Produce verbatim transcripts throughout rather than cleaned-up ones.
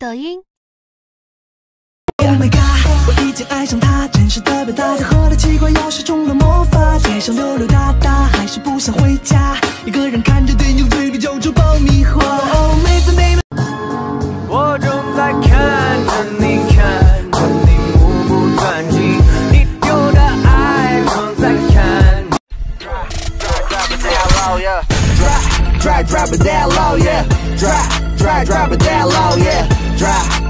抖音。 Oh my god， 我已经爱上他，真是特别大。他喝了奇怪药，是中了魔法，街上溜溜达达，还是不想回家。一个人看着电影，嘴里嚼着爆米花。哦，每分每秒， 我正在看着你，看着你目不转睛，你丢的爱正在看。Drop it down low, yeah. Drop, drop, drop it down low, yeah. Drop, drop, drop it down low, yeah. Drop.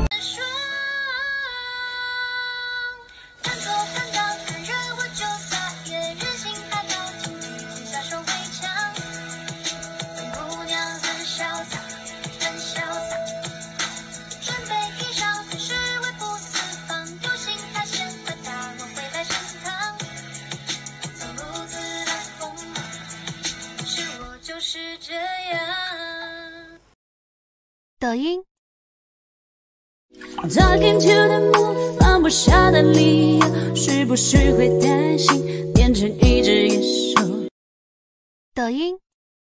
抖音。 Talking to the moon， 放不下的理由，是不是会担心变成一只野兽？ 抖音。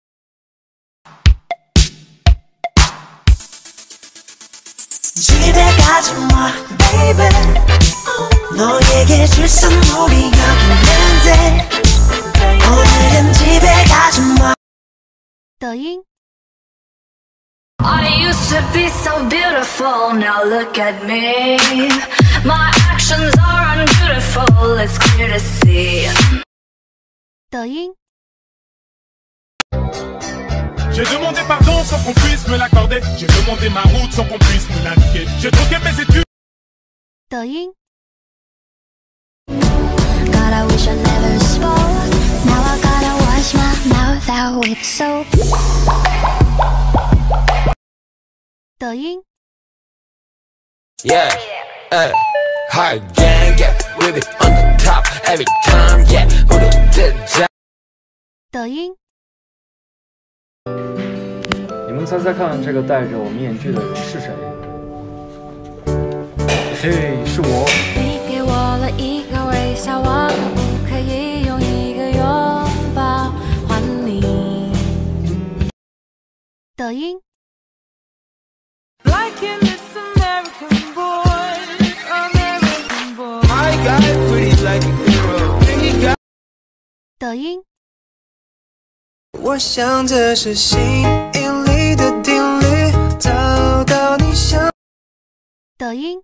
집에가지마 baby 너에게 줄 선물이 여기 있는데 오늘은 집에가지마 抖音。 I used to be so beautiful, now look at me. My actions are unbeautiful, it's clear to see. 抖音。 J'ai demandé pardon sans qu'on puisse me l'accorder. J'ai demandé ma route sans qu'on puisse me l'indiquer. J'ai troqué mes études. 抖音。 God, I wish I never spoke. Now I gotta wash my mouth out with soap. 抖音。 Yeah, uh, hard gang, yeah, we be on the top every time, yeah, who did the job? 抖音。 你们猜猜看，这个戴着我们面具的人是谁？嘿，是我。 你给我了一个微笑，我可不可以用一个拥抱还你？ 抖音。 Like in this American boy, American boy. My guy pretty like a girl, and he got. 抖音。 我想这是吸引力的定律，找到你想。 抖音。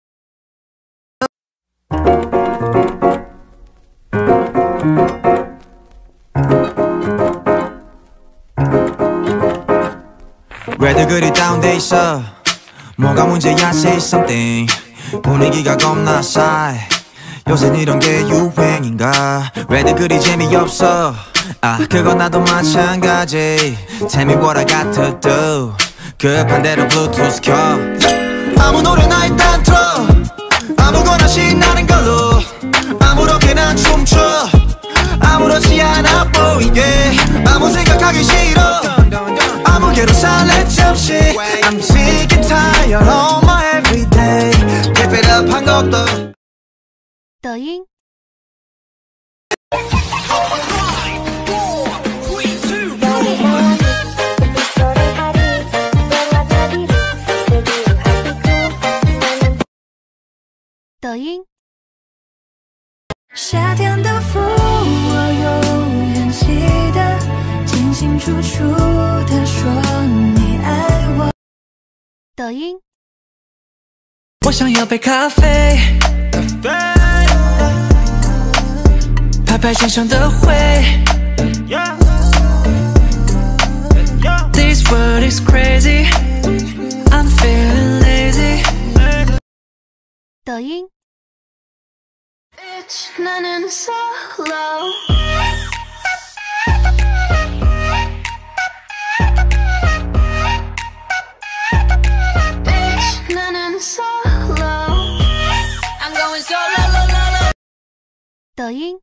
왜들 그리 다운돼 있어 뭐가 문제야 say something 분위기가 겁나 싸해 요샌 이런 게 유행인가 왜들 그리 재미없어 아 그건 나도 마찬가지 Tell me what I got to do 급한 대로 블루투스 켜 아무 노래나 일단 틀어 아무거나 신나는 걸로 아무렇게나 춤춰 아무렇지 않아 보이게 아무 생각하기 싫어 아무개로 살래 잠시 I'm sick and tired of my everyday Keep it up 한 것도 抖音。 抖音。 夏天的风，我永远记得，清清楚楚地说你爱我。 抖音。 我想要杯咖啡，拍拍肩上的灰。This world is crazy, I'm feeling lazy. 抖音。 Bitch, 나는 solo. Bitch, 나는 solo. I'm going solo, lo, lo, lo. 抖音。